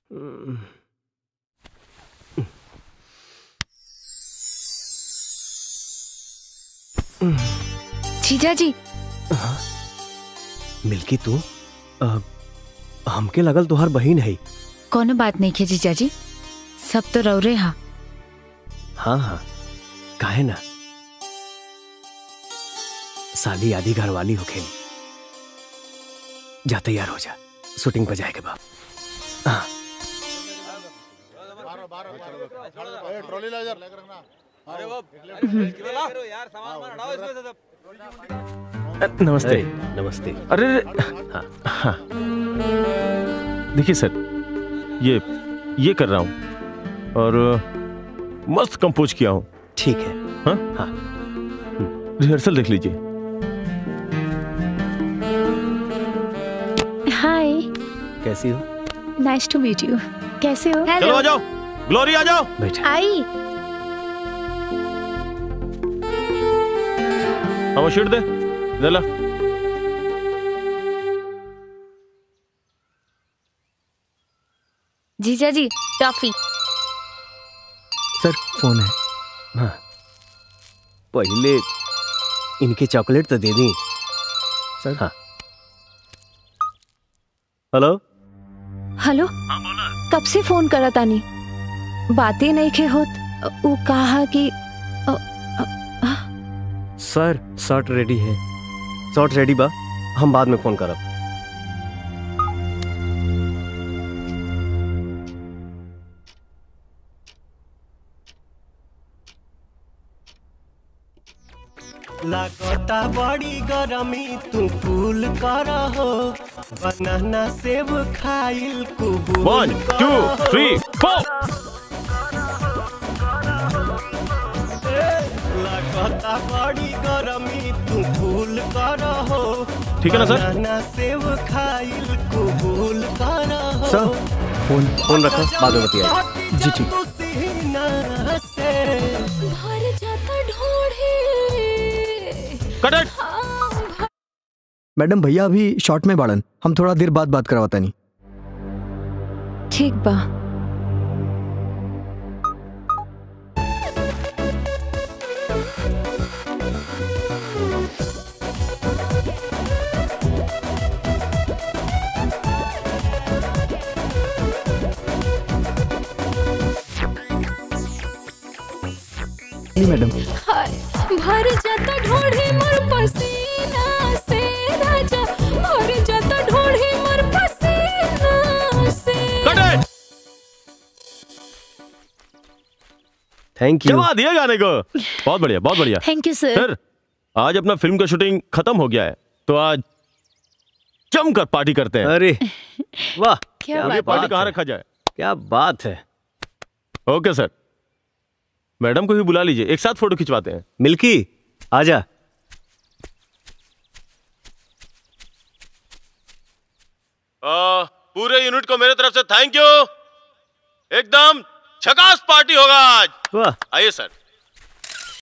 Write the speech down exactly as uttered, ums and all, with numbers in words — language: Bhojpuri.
जीजा जी। मिल्की तू हमके लगल तुहार बहिन है। कोनो बात नहीं है जीजा जी, सब तो रौरे हा। हाँ हाँ काहे ना, साली आधी घर वाली हो खेली। जा तैयार हो जा, शूटिंग पर जाएगा बाप। हाँ ट्रॉली ला इधर लेकर रखना। अरे वो यार सामान हटाओ इसमें से सब। नमस्ते। नमस्ते। अरे हाँ हाँ देखिए सर, ये ये कर रहा हूँ और मस्त कंपोज किया हूँ। ठीक है। हाँ हाँ रिहर्सल देख लीजिए। हाय, कैसी हो? Nice to meet you. कैसे हो? चलो आ जाओ, ग्लोरी आ जाओ। बैठा। आई। हाँ वो शीट दे, दे ला। जीजा जी टॉफी। सर फोन है। हाँ पहले इनके चॉकलेट तो दे दी सर। हाँ हेलो हेलो। कब से फोन करा तानी, बातें नहीं खे होत। वो कहा कि अ, अ, अ, सर शॉट रेडी है। शॉट रेडी बा, हम बाद में फोन करब। लागता बड़ी गरमी तू कूल कर हो, बनाना सेब खाइल कुबूल। वन टू थ्री फोर। लागता बड़ी गरमी तू कूल कर हो, ठीक है ना सर? बनाना सेब खाइल कुबूल कर हो। सर फोन फोन रखो, बाद में बतियाएंगे। जी ठीक। कट इट। मैडम भैया अभी शॉर्ट में बाड़न, हम थोड़ा देर बाद बात करवाता नहीं। ठीक बा। मैडम भर जाता ढोढ़ी मोर पसीना से, राजा भर जाता ढोढ़ी मोर पसीना से। Cut it. Thank you. जवा दिया गाने को। बहुत बढ़िया बहुत बढ़िया। थैंक यू सर। सर आज अपना फिल्म का शूटिंग खत्म हो गया है, तो आज जमकर पार्टी करते हैं। अरे वाह, क्या ये बात पार्टी है। कहाँ रखा जाए? क्या बात है। ओके सर, मैडम को भी बुला लीजिए, एक साथ फोटो खिंचवाते हैं। मिल्की आजा। आ, पूरे यूनिट को मेरे तरफ से थैंक यू। एकदम झकास पार्टी होगा आज। वाह आइए सर।